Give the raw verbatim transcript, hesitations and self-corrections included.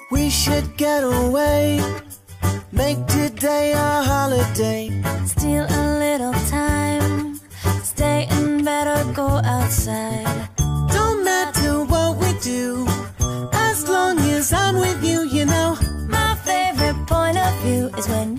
We should get away, make today a holiday. Steal a little time, stay in bed or go outside. Don't matter what we do, as long as I'm with you, you know. My favorite point of view is when